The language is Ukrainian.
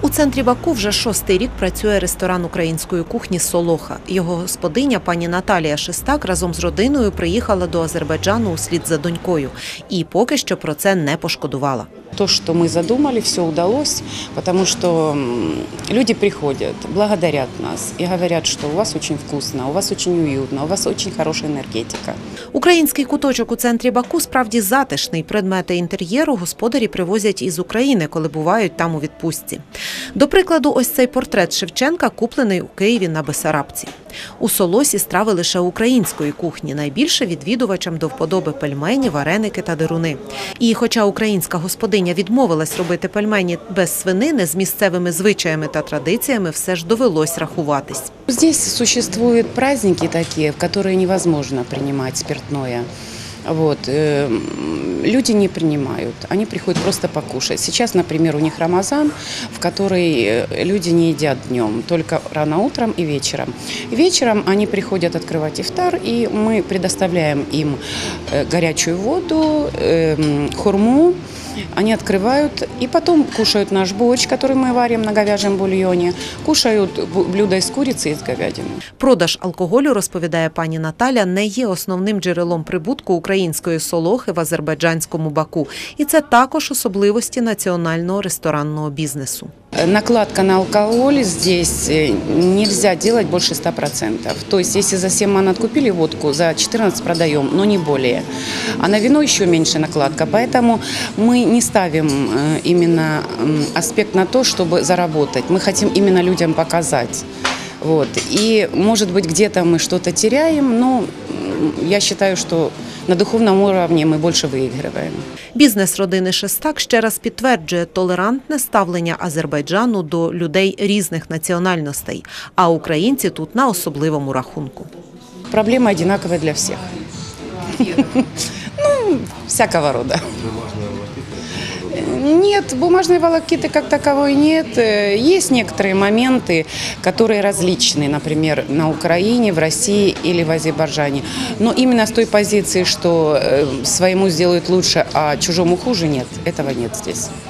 У центрі Баку вже 6-й рік працює ресторан української кухні «Солоха». Його господиня, пані Наталія Шестак, разом з родиною приїхала до Азербайджану услід за донькою. І поки що про це не пошкодувала. То, что мы задумали, все удалось, потому что люди приходят, благодарят нас и говорят, что у вас очень вкусно, у вас очень уютно, у вас очень хорошая енергетика. Український куточок у центрі Баку справді затишний. Предмети інтер'єру господарі привозять із України, коли бувають там у відпустці. До прикладу, ось цей портрет Шевченка куплений у Києві на Бессарабці. У «Солосі» страви лише української кухні. Найбільше відвідувачам до вподоби пельмені, вареники та деруни. І хоча українська господиня відмовилась робити пельмені без свинини, з місцевими звичаями та традиціями все ж довелось рахуватись. Здесь существуют праздники такие, в которые невозможно принимать спиртное. Люди не принимают, они приходят просто покушать. Сейчас, например, у них Рамазан, в который люди не едят днем, только рано утром и вечером. Вечером они приходят открывать ифтар, и мы предоставляем им горячую воду, хурму. Они открывают и потом кушают наш борщ, который мы варим на говяжьем бульоне, кушают блюда из курицы и из говядины. Продаж алкоголю, розповідає пані Наталя, не є основним джерелом прибутку української «Солохи» в азербайджанському Баку. І це також особливості національного ресторанного бізнесу. Накладка на алкоголь здесь нельзя делать больше 100%. То есть, если за 7 ман откупили водку, за 14 продаем, но не более. А на вино еще меньше накладка. Поэтому мы не ставим именно аспект на то, чтобы заработать. Мы хотим именно людям показать. И, может быть, где-то мы что-то теряем, но я считаю, что на духовному уровні ми більше виграємо. Бізнес родини Шестак ще раз підтверджує толерантне ставлення Азербайджану до людей різних національностей, а українці тут на особливому рахунку. Проблема одинакова для всіх. Всякого роду. Нет, бумажной волокиты как таковой нет. Есть некоторые моменты, которые различны, например, на Украине, в России или в Азербайджане. Но именно с той позиции, что своему сделают лучше, а чужому хуже, нет, этого нет здесь.